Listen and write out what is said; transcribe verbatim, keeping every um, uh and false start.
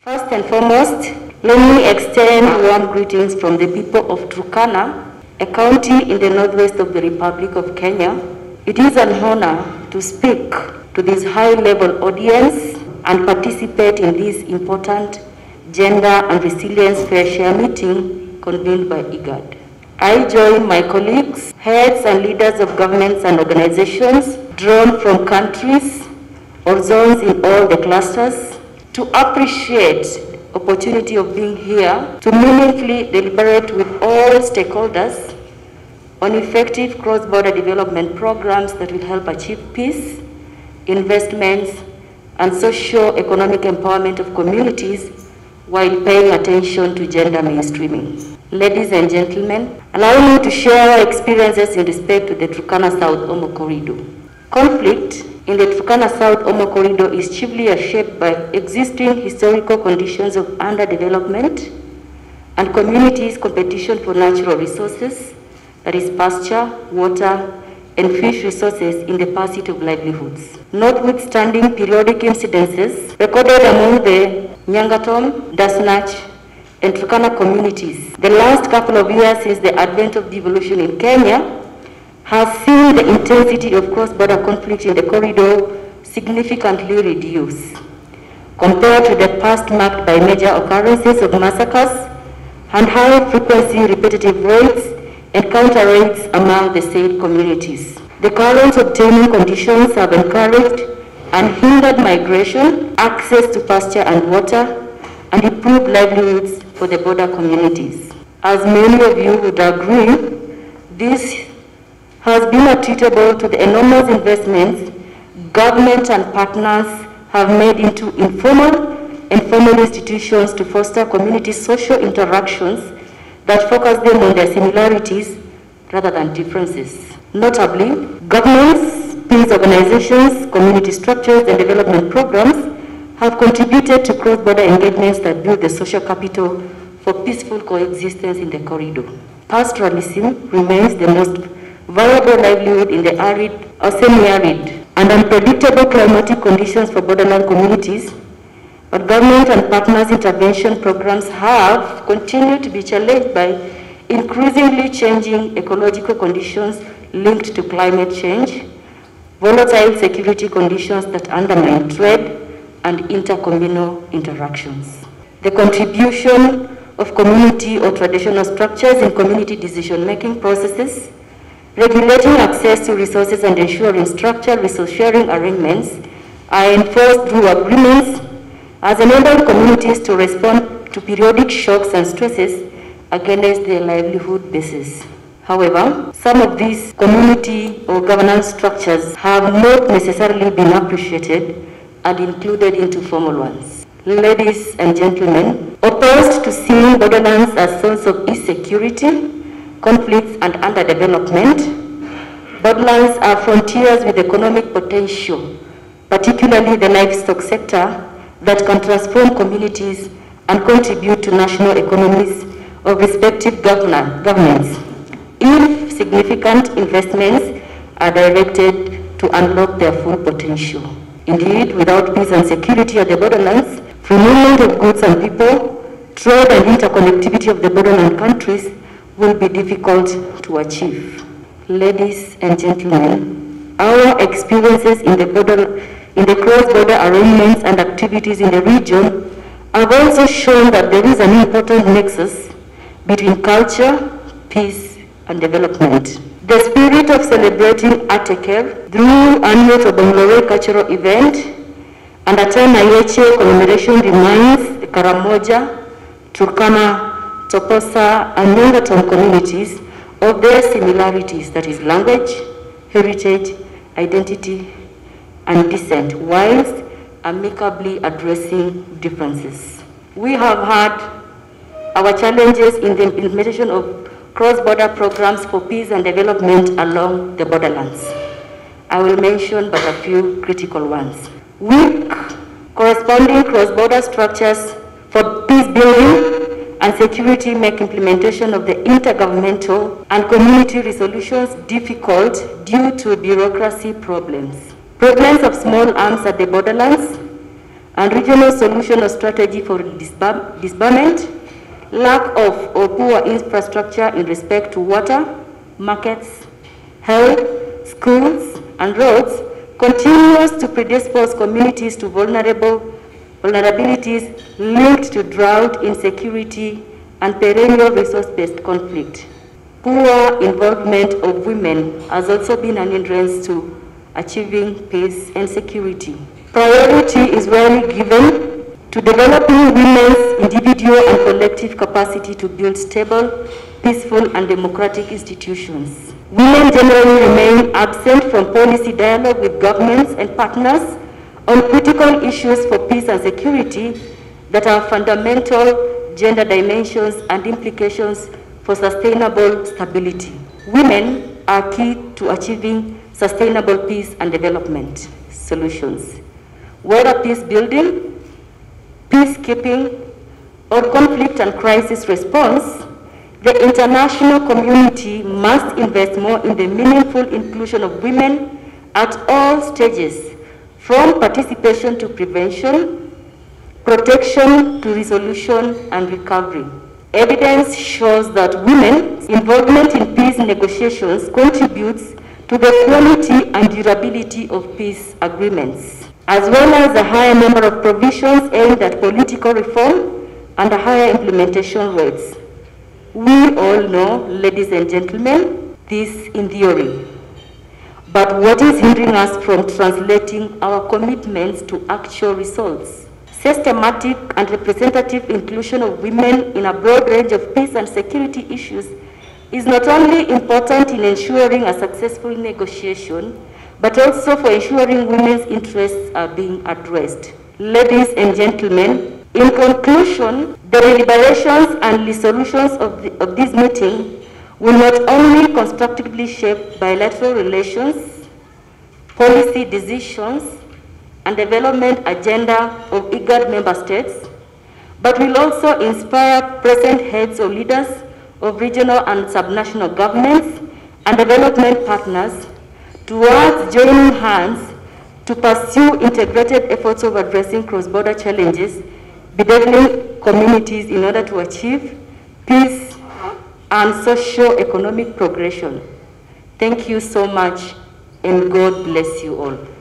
First and foremost, let me extend warm greetings from the people of Turkana, a county in the northwest of the Republic of Kenya. It is an honor to speak to this high-level audience and participate in this important Gender and Resilience Fair Share meeting convened by IGAD. I join my colleagues, heads and leaders of governments and organizations drawn from countries or zones in all the clusters to appreciate the opportunity of being here to meaningfully deliberate with all stakeholders on effective cross-border development programs that will help achieve peace, investments, and socio-economic empowerment of communities while paying attention to gender mainstreaming. Ladies and gentlemen, allow me to share our experiences in respect to the Turkana South Omo Corridor. Conflict in the Turkana South Omo Corridor is chiefly shaped by existing historical conditions of underdevelopment and communities' competition for natural resources, that is pasture, water, and fish resources in the pursuit of livelihoods. Notwithstanding periodic incidences recorded among the Nyangatom, Dasnach, and Turkana communities, the last couple of years since the advent of devolution in Kenya has seen the intensity of cross-border conflict in the corridor significantly reduce compared to the past marked by major occurrences of massacres and high-frequency repetitive raids and counter-raids among the said communities. The current obtaining conditions have encouraged and hindered migration, access to pasture and water, and improved livelihoods for the border communities. As many of you would agree, this has been attributable to the enormous investments government and partners have made into informal and formal institutions to foster community social interactions that focus them on their similarities rather than differences. Notably, governments, peace organizations, community structures, and development programs have contributed to cross-border engagements that build the social capital for peaceful coexistence in the corridor. Pastoralism remains the most viable livelihood in the arid or semi-arid and unpredictable climatic conditions for borderland communities, but government and partners' intervention programs have continued to be challenged by increasingly changing ecological conditions linked to climate change, volatile security conditions that undermine trade, and intercommunal interactions. The contribution of community or traditional structures in community decision-making processes, regulating access to resources and ensuring structured resource-sharing arrangements are enforced through agreements has enabled communities to respond to periodic shocks and stresses against their livelihood basis. However, some of these community or governance structures have not necessarily been appreciated and included into formal ones. Ladies and gentlemen, opposed to seeing borderlands as source of insecurity, conflicts, and underdevelopment, borderlands are frontiers with economic potential, particularly the livestock sector, that can transform communities and contribute to national economies of respective governments if significant investments are directed to unlock their full potential. Indeed, without peace and security at the borderlands, free movement of goods and people, trade and interconnectivity of the borderland countries will be difficult to achieve. Ladies and gentlemen, our experiences in the border, in the cross-border arrangements and activities in the region have also shown that there is an important nexus between culture, peace, and development. The spirit of celebrating Ateker through annual Tobonglowe cultural event and Atana Yeche commemoration reminds the Karamoja, Turkana, Toposa, and Nyangatom communities of their similarities, that is language, heritage, identity, and descent, whilst amicably addressing differences. We have had our challenges in the implementation of cross-border programs for peace and development along the borderlands. I will mention but a few critical ones. Weak corresponding cross-border structures for peace building and security make implementation of the intergovernmental and community resolutions difficult due to bureaucracy problems. Prevalence of small arms at the borderlands and regional solution or strategy for disbar disbarment, lack of or poor infrastructure in respect to water, markets, health, schools, and roads continues to predispose communities to vulnerable vulnerabilities linked to drought, insecurity, and perennial resource-based conflict. Poor involvement of women has also been an hindrance to achieving peace and security. Priority is rarely given to developing women's individual and collective capacity to build stable, peaceful, and democratic institutions. Women generally remain absent from policy dialogue with governments and partners on critical issues for peace and security that are fundamental gender dimensions and implications for sustainable stability. Women are key to achieving sustainable peace and development solutions. Whether peace building, peacekeeping, or conflict and crisis response, the international community must invest more in the meaningful inclusion of women at all stages, from participation to prevention, protection to resolution and recovery. Evidence shows that women's involvement in peace negotiations contributes to the quality and durability of peace agreements, as well as a higher number of provisions aimed at political reform and a higher implementation rates. We all know, ladies and gentlemen, this in theory. But what is hindering us from translating our commitments to actual results? Systematic and representative inclusion of women in a broad range of peace and security issues is not only important in ensuring a successful negotiation, but also for ensuring women's interests are being addressed. Ladies and gentlemen, in conclusion, the deliberations and resolutions of, the, of this meeting will not only constructively shape bilateral relations, policy decisions, and development agenda of IGAD member states, but will also inspire present heads or leaders of regional and subnational governments and development partners towards joining hands to pursue integrated efforts of addressing cross-border challenges bedeviling communities in order to achieve peace and socio-economic progression. Thank you so much, and God bless you all.